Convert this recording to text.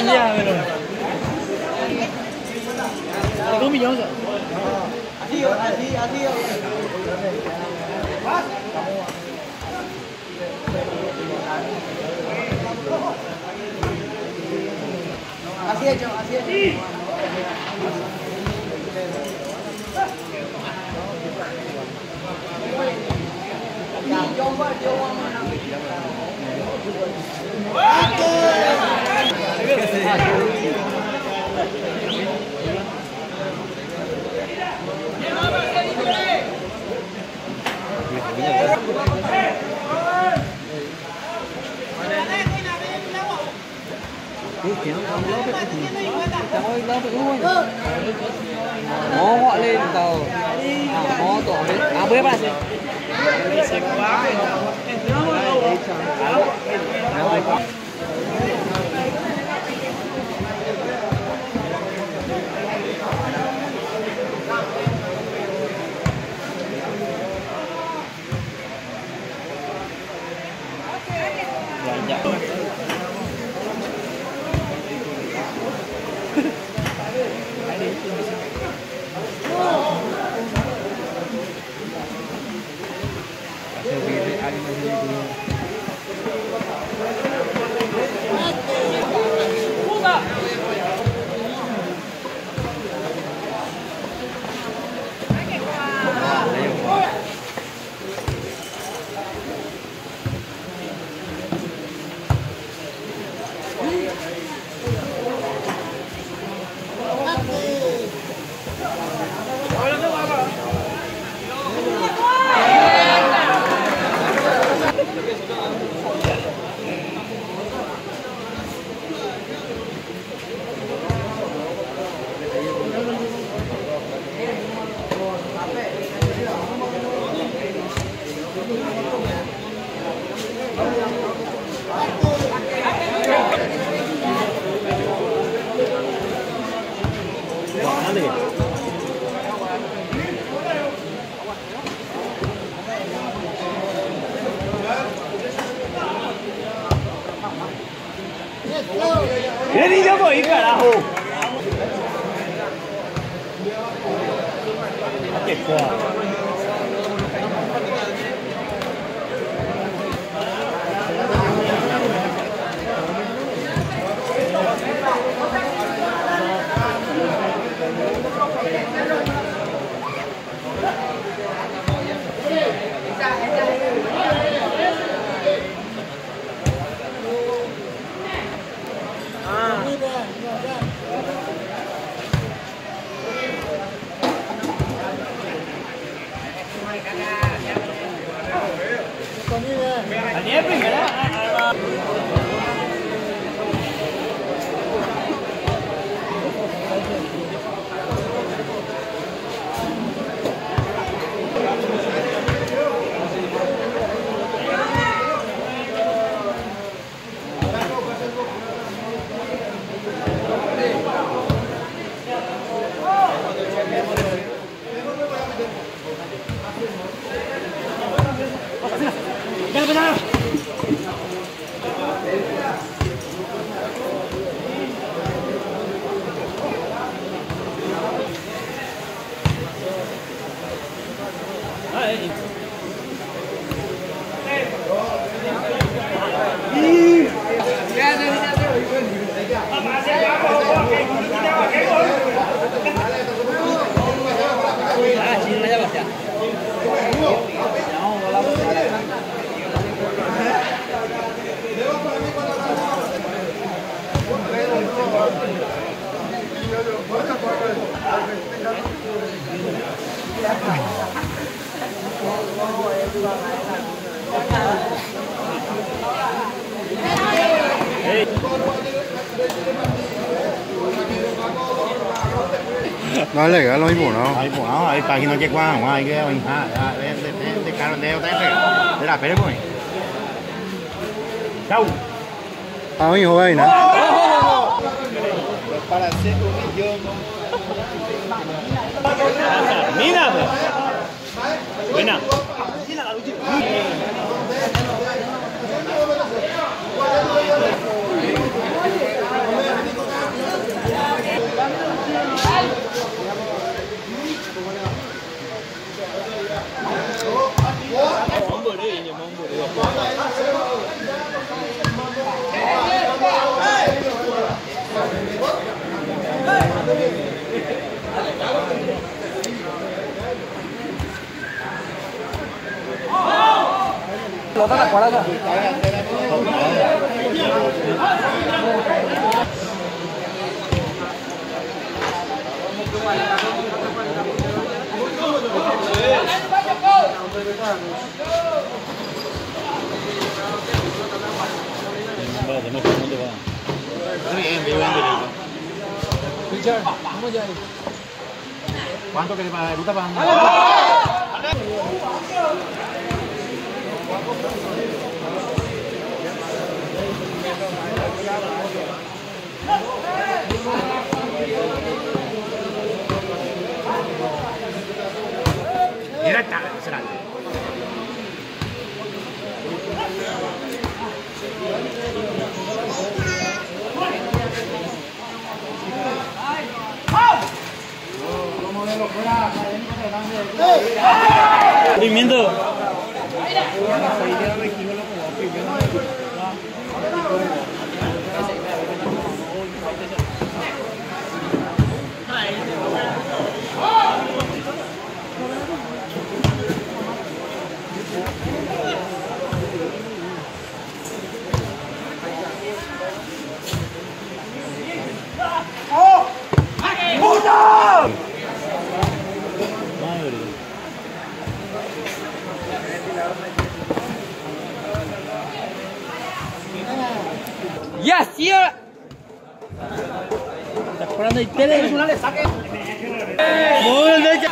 ya, pero. Có millón rồi. Así. Así hecho. Mó gọi lên tàu mó tổ lên bếp này ¿Qué niño voy, carajo? ¿Qué cosa? Nói lại cái lối bổ nó. Lối bổ nó, ấy phải khi nó chạy qua ở ngoài kia mình để caro đeo té phải, để đạp phải đấy mọi. Đâu? Áo như hồi này. Para ser un millón. Mira, buena. bota la cuadra. Richard, ¿cómo ya? ¿Cuánto querés para ruta para? Mira, será. Movimiento. Yes, yeah. Está esperando el tele. Una le saque. Muy derecha.